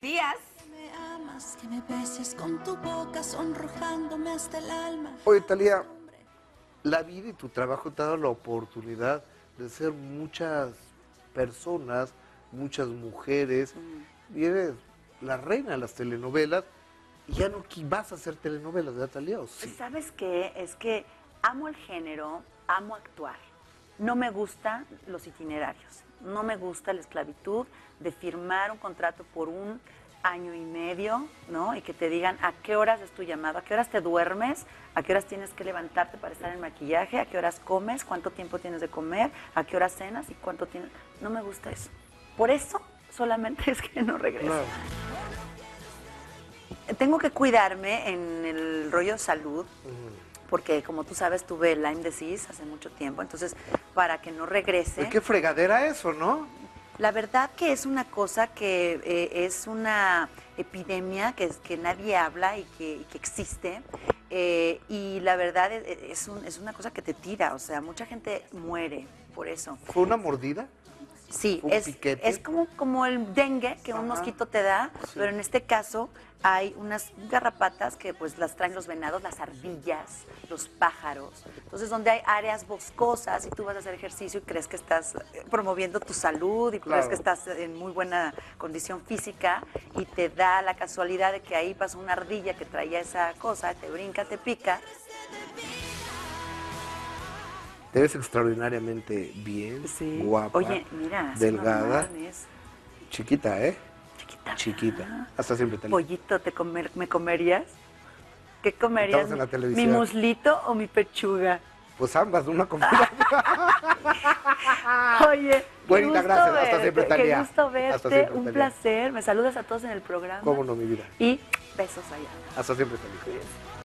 Días. Me amas, que me beses con tu boca, sonrojándome hasta el alma. Oye, Thalía, la vida y tu trabajo te ha dado la oportunidad de ser muchas personas, muchas mujeres, y eres la reina de las telenovelas, y ya no vas a hacer telenovelas, ¿verdad, Thalía? ¿O sí? ¿Sabes qué? Es que amo el género, amo actuar. No me gustan los itinerarios, no me gusta la esclavitud de firmar un contrato por 1 año y medio, ¿no? Y que te digan a qué horas es tu llamado, a qué horas te duermes, a qué horas tienes que levantarte para estar en maquillaje, a qué horas comes, cuánto tiempo tienes de comer, a qué horas cenas y cuánto tienes. No me gusta eso. Por eso solamente es que no regreso. Claro. Tengo que cuidarme en el rollo salud, porque como tú sabes tuve Lyme disease hace mucho tiempo, entonces para que no regrese. Pues qué fregadera eso, ¿no? La verdad que es una cosa que es una epidemia que nadie habla y que existe, y la verdad es una cosa que te tira, o sea, mucha gente muere por eso. ¿Fue una mordida? Sí, ¿Un piquete? es como el dengue que un mosquito te da, Sí. pero en este caso hay unas garrapatas que pues las traen los venados, las ardillas, los pájaros. Entonces, donde hay áreas boscosas y tú vas a hacer ejercicio y crees que estás promoviendo tu salud y crees Claro. que estás en muy buena condición física y te da la casualidad de que ahí pasa una ardilla que traía esa cosa, te brinca, te pica. Te ves extraordinariamente bien, Sí. guapa, Oye, mira, así delgada, normal es. chiquita, ¿eh? Chiquita. Chiquita. Hasta siempre, Thalía. Pollito, ¿me comerías? ¿Qué comerías? Estamos en la ¿Mi televisión. muslito o mi pechuga? Pues ambas, una comida. Oye, Buenita, qué gusto gracias. Hasta verte, siempre, qué Thalía. gusto Hasta verte, siempre, un Thalía. placer. Me saludas a todos en el programa. ¿Cómo no, mi vida? Y besos allá. Hasta siempre, Thalía.